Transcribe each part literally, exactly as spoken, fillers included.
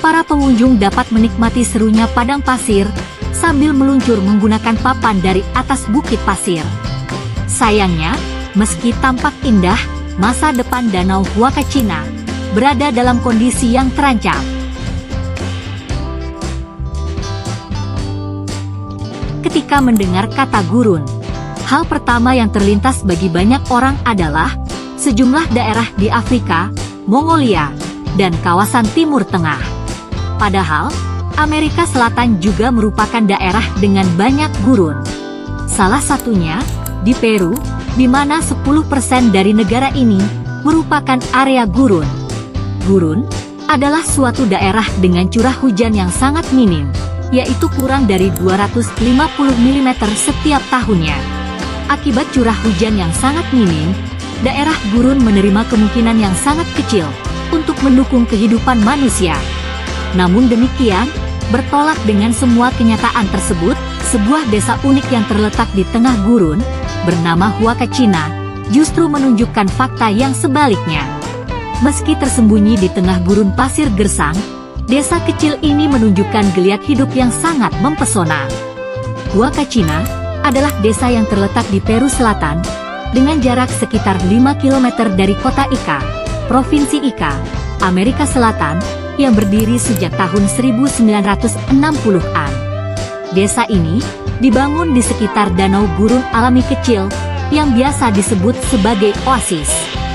para pengunjung dapat menikmati serunya padang pasir sambil meluncur menggunakan papan dari atas bukit pasir. Sayangnya, meski tampak indah, masa depan Danau Huacachina berada dalam kondisi yang terancam. Ketika mendengar kata gurun, hal pertama yang terlintas bagi banyak orang adalah sejumlah daerah di Afrika, Mongolia, dan kawasan Timur Tengah. Padahal, Amerika Selatan juga merupakan daerah dengan banyak gurun. Salah satunya di Peru, di mana sepuluh persen dari negara ini merupakan area gurun. Gurun adalah suatu daerah dengan curah hujan yang sangat minim, yaitu kurang dari dua ratus lima puluh milimeter setiap tahunnya. Akibat curah hujan yang sangat minim, daerah gurun menerima kemungkinan yang sangat kecil untuk mendukung kehidupan manusia. Namun demikian, bertolak dengan semua kenyataan tersebut, sebuah desa unik yang terletak di tengah gurun, bernama Huacachina, justru menunjukkan fakta yang sebaliknya. Meski tersembunyi di tengah gurun pasir gersang, desa kecil ini menunjukkan geliat hidup yang sangat mempesona. Huacachina adalah desa yang terletak di Peru Selatan, dengan jarak sekitar lima kilometer dari kota Ica, Provinsi Ica, Amerika Selatan, yang berdiri sejak tahun seribu sembilan ratus enam puluhan. Desa ini dibangun di sekitar danau gurun alami kecil yang biasa disebut sebagai oasis.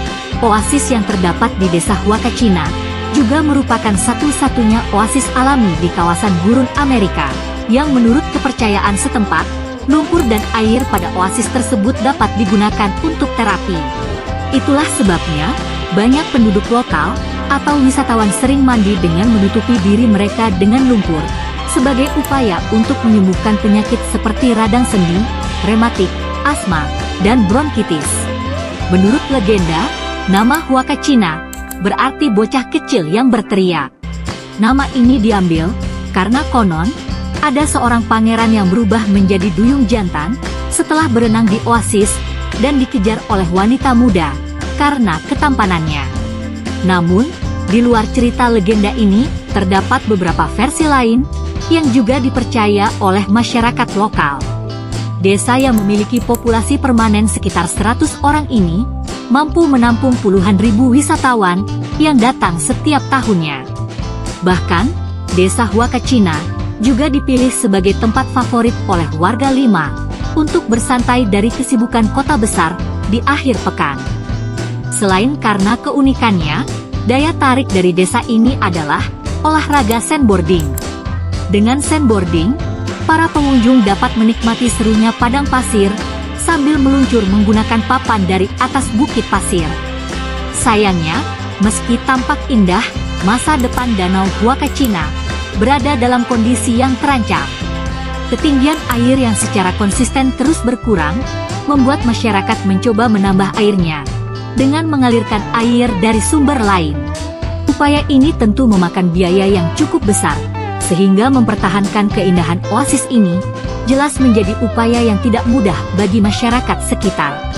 Oasis yang terdapat di desa Huacachina juga merupakan satu-satunya oasis alami di kawasan gurun Amerika, yang menurut kepercayaan setempat, lumpur dan air pada oasis tersebut dapat digunakan untuk terapi. Itulah sebabnya, banyak penduduk lokal atau wisatawan sering mandi dengan menutupi diri mereka dengan lumpur, sebagai upaya untuk menyembuhkan penyakit seperti radang sendi, rematik, asma, dan bronkitis. Menurut legenda, nama Huacachina berarti bocah kecil yang berteriak. Nama ini diambil karena konon ada seorang pangeran yang berubah menjadi duyung jantan setelah berenang di oasis dan dikejar oleh wanita muda karena ketampanannya. Namun, di luar cerita legenda ini, terdapat beberapa versi lain yang juga dipercaya oleh masyarakat lokal. Desa yang memiliki populasi permanen sekitar seratus orang ini mampu menampung puluhan ribu wisatawan yang datang setiap tahunnya. Bahkan, desa Huacachina juga dipilih sebagai tempat favorit oleh warga Lima untuk bersantai dari kesibukan kota besar di akhir pekan. Selain karena keunikannya, daya tarik dari desa ini adalah olahraga sandboarding. Dengan sandboarding, para pengunjung dapat menikmati serunya padang pasir sambil meluncur menggunakan papan dari atas bukit pasir. Sayangnya, meski tampak indah, masa depan Danau Huacachina berada dalam kondisi yang terancam. Ketinggian air yang secara konsisten terus berkurang, membuat masyarakat mencoba menambah airnya dengan mengalirkan air dari sumber lain. Upaya ini tentu memakan biaya yang cukup besar, sehingga mempertahankan keindahan oasis ini jelas menjadi upaya yang tidak mudah bagi masyarakat sekitar.